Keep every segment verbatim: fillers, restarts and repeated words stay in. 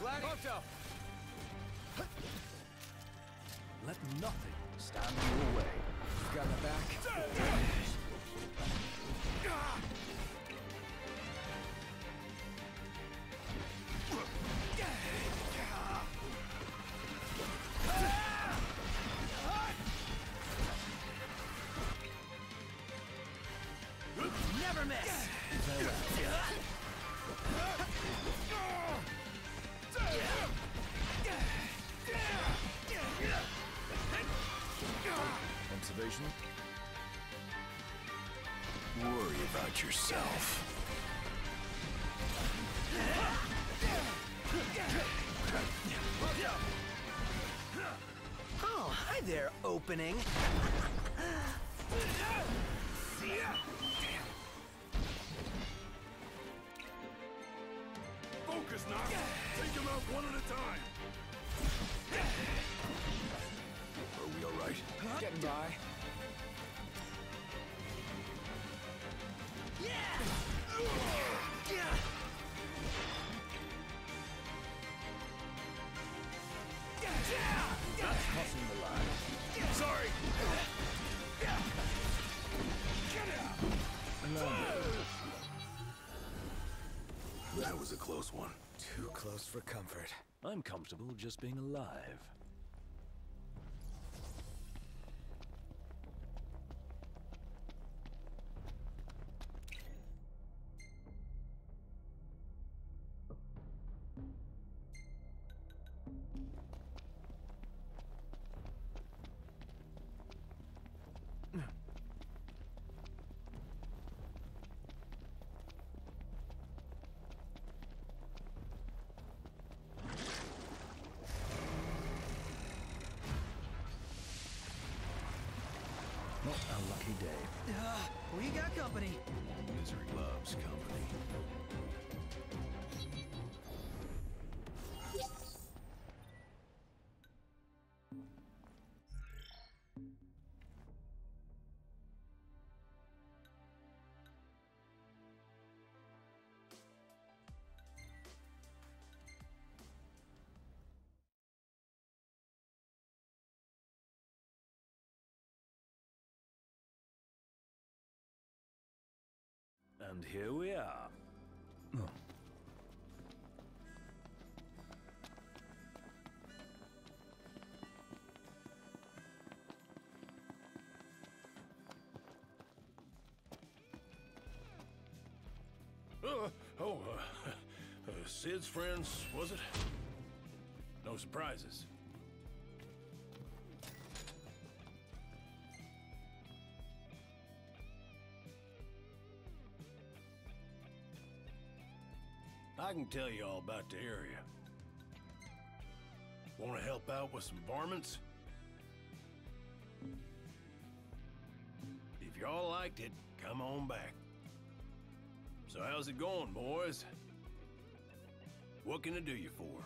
flag. Pronto. Let nothing stand in your way. Got my back. Never miss! Observation? Worry about yourself. Oh, hi there, opening. Focus, Knox! Take him out one at a time! Are we alright? Getting by. That's crossing the line. Sorry! That was a close one. Too close for comfort. I'm comfortable just being alive. Not a lucky day. Uh, we got company. Misery loves company. And here we are. Oh. Uh, oh, uh, uh, Sid's friends, was it? No surprises. I can tell you all about the area. Want to help out with some varmints? If y'all liked it, come on back. So how's it going, boys? What can I do you for?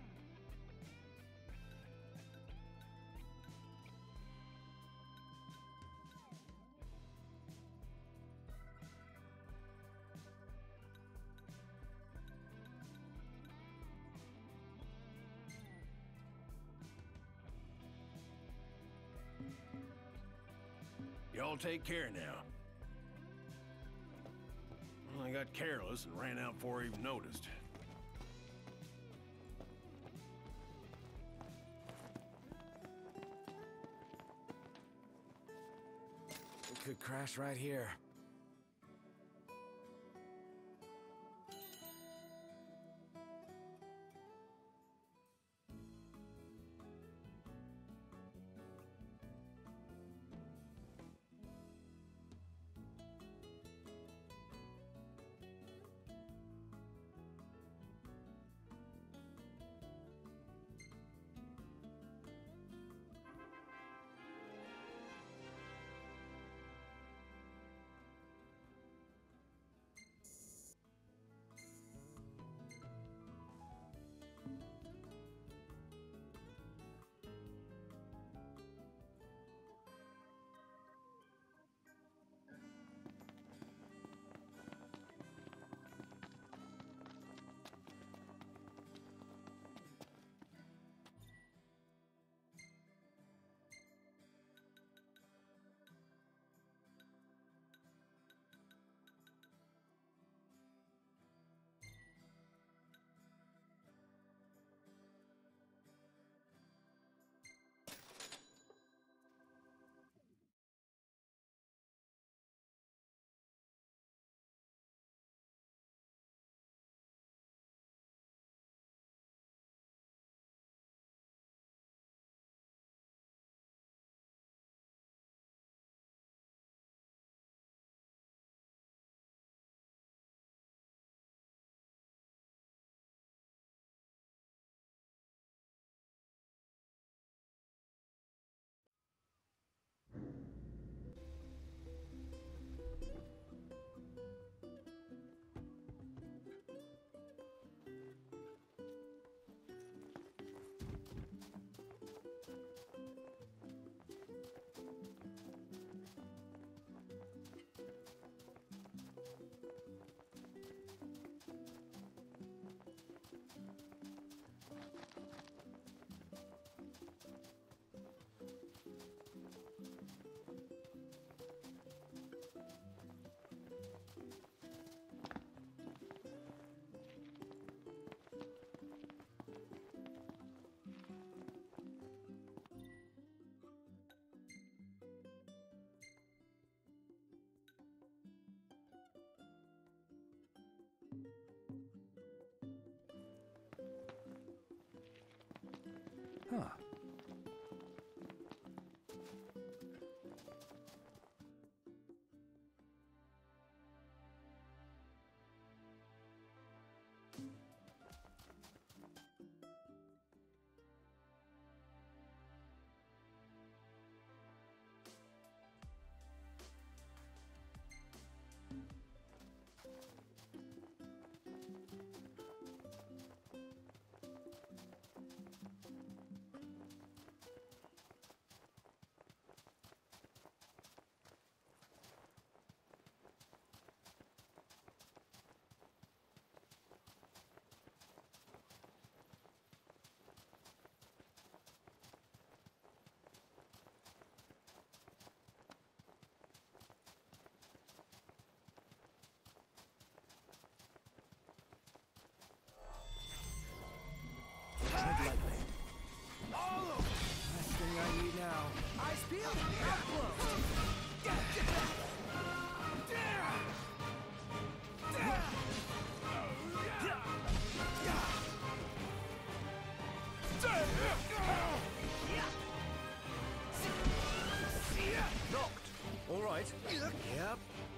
Y'all take care now. Well, I got careless and ran out before I even noticed. We could crash right here. Huh. Tread lightly. Last thing I need now. Eyes peeled, mouth closed. Knocked. All right. Yep.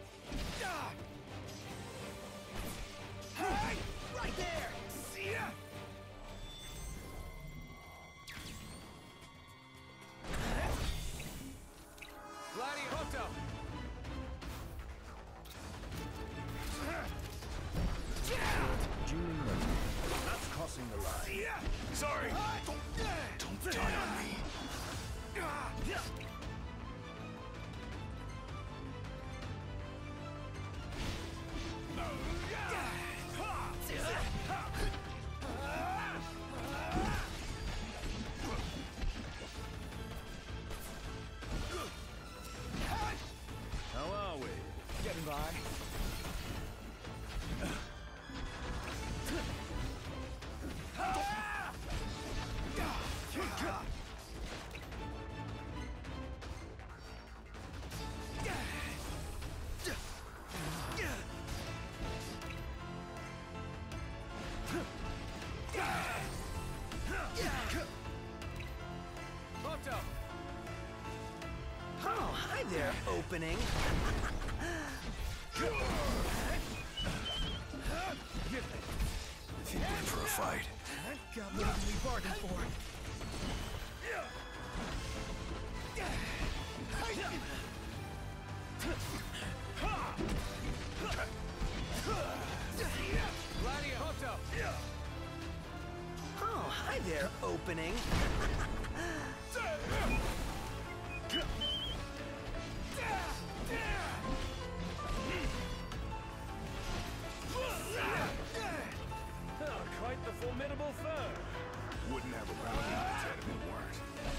Hey, right there. See ya. Gladiator. Dueling ready. That's crossing the line. Sorry. Don't die on me. How are we? Getting by. Oh, hi there, opening. If you're in for a fight. Got more than we bargained for. Oh, hi there, opening. Oh, quite the formidable foe. Wouldn't have a bounty on its head if it weren't.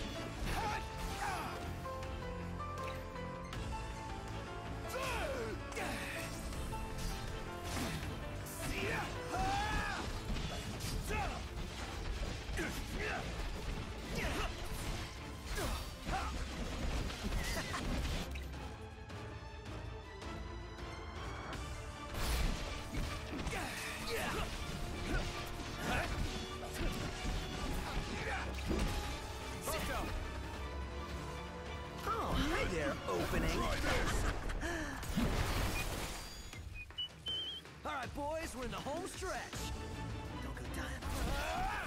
Oh, hi there, opening. All right, boys, we're in the home stretch. Don't go dying.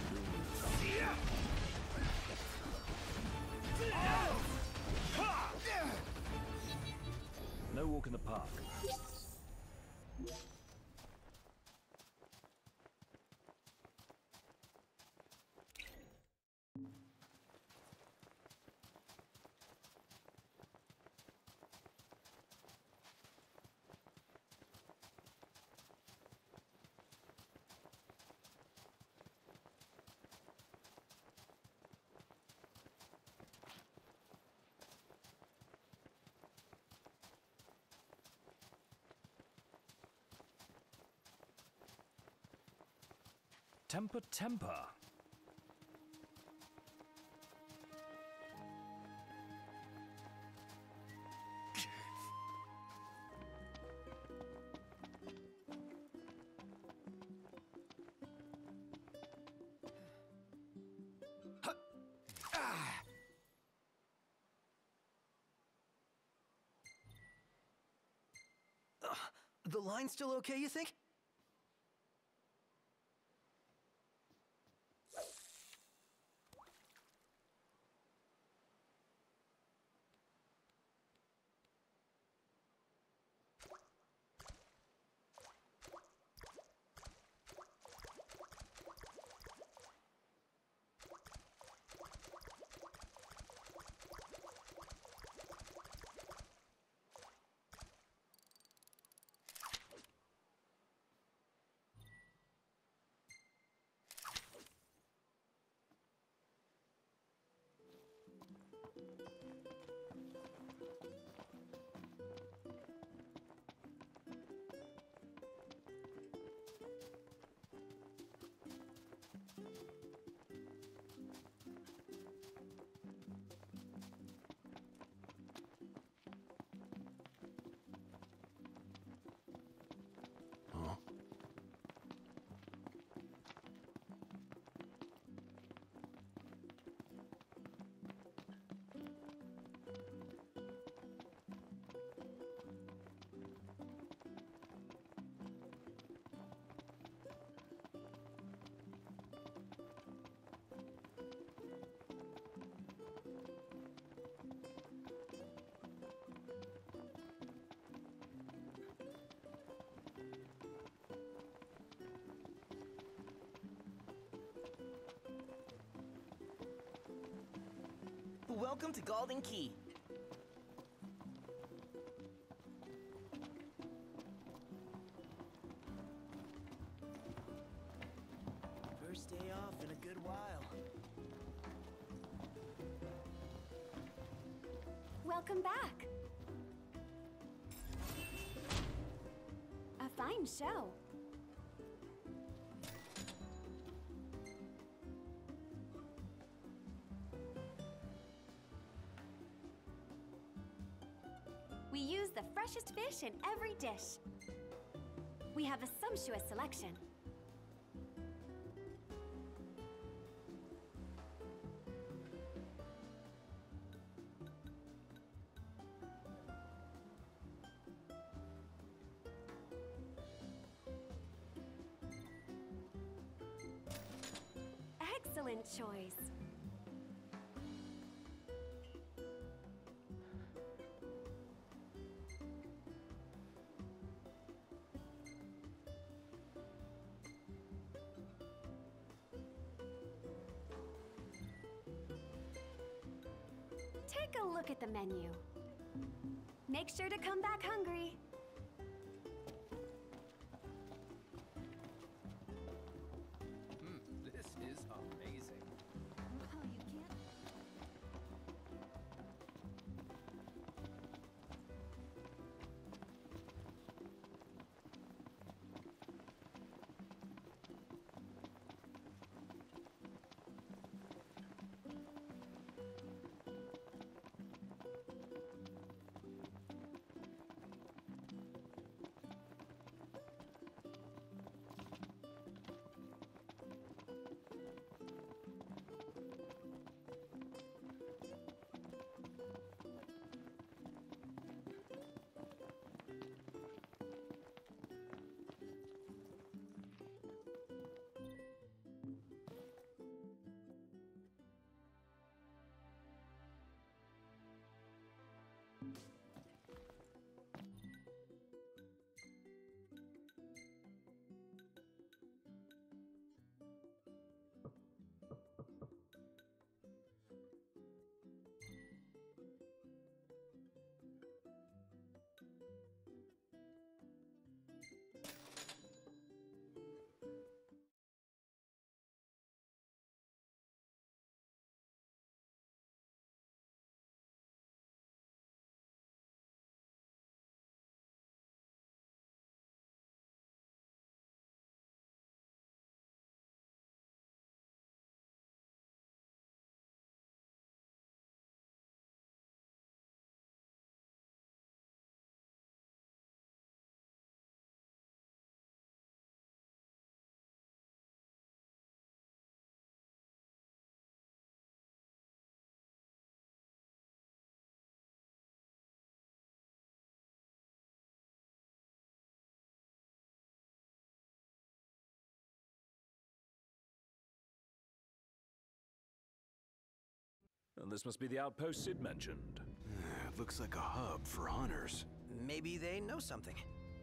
No walk in the park. Temper, temper. line still okay, you think? Huh? Welcome to Golden Key. First day off in a good while. Welcome back. A fine show. We use the freshest fish in every dish. We have a sumptuous selection. Excellent choice. Take a look at the menu. Make sure to come back hungry. Hmm, this is amazing. Oh, you can't. And this must be the outpost Sid mentioned. It looks like a hub for hunters. Maybe they know something.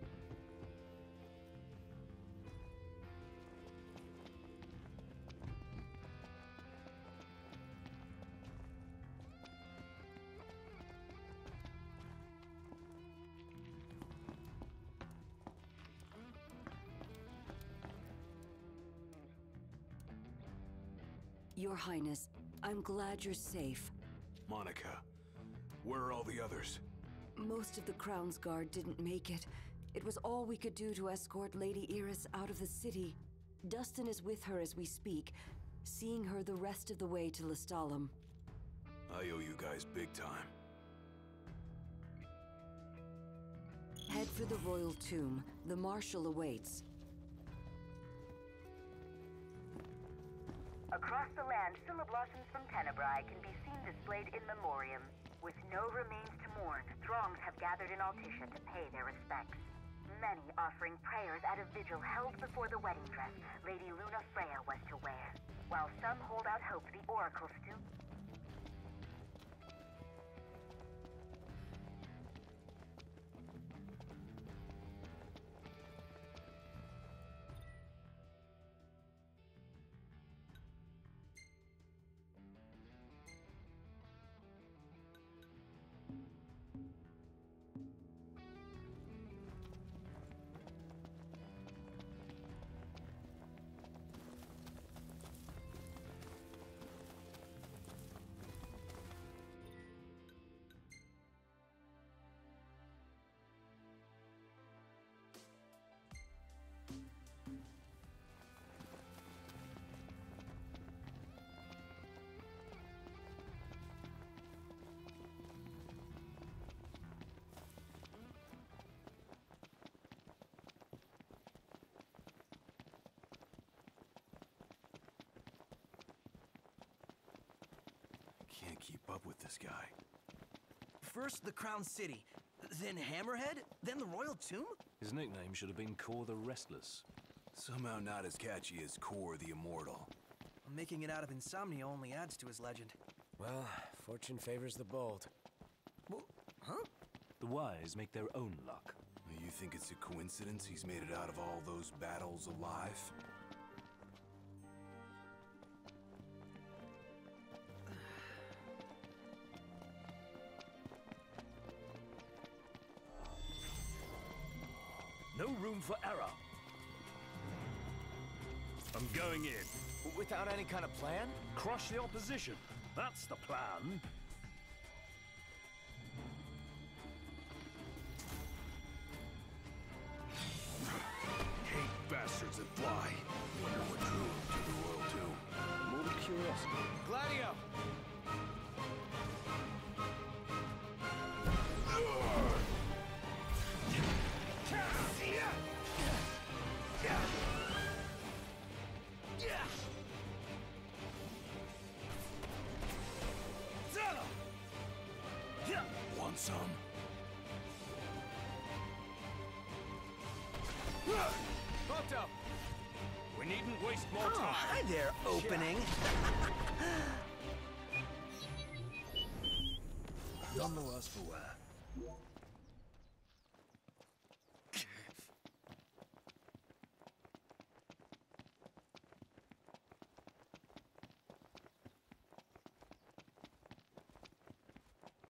Your Highness, I'm glad you're safe. Monica, where are all the others? Most of the Crown's Guard didn't make it. It was all we could do to escort Lady Iris out of the city. Dustin is with her as we speak, seeing her the rest of the way to Lestalem. I owe you guys big time. Head for the Royal Tomb. The Marshal awaits. Across the land, Syllablossoms from Tenebrae can be seen displayed in memoriam. With no remains to mourn, throngs have gathered in Altissia to pay their respects. Many offering prayers at a vigil held before the wedding dress Lady Luna Freya was to wear, while some hold out hope the Oracle still... Can't keep up with this guy. First the Crown City, then Hammerhead, then the Royal Tomb? His nickname should have been Kor the Restless. Somehow not as catchy as Kor the Immortal. Making it out of insomnia only adds to his legend. Well, fortune favors the bold. Well, huh? The wise make their own luck. You think it's a coincidence he's made it out of all those battles alive? No room for error. I'm going in. Without any kind of plan? Crush the opposition. That's the plan. Hate bastards that fly. Wonder what drew him to the Royal Tomb. More than curiosity. Gladio! Want some? Pronto! We needn't waste more Oh, time. hi there, opening. None the worse for wear.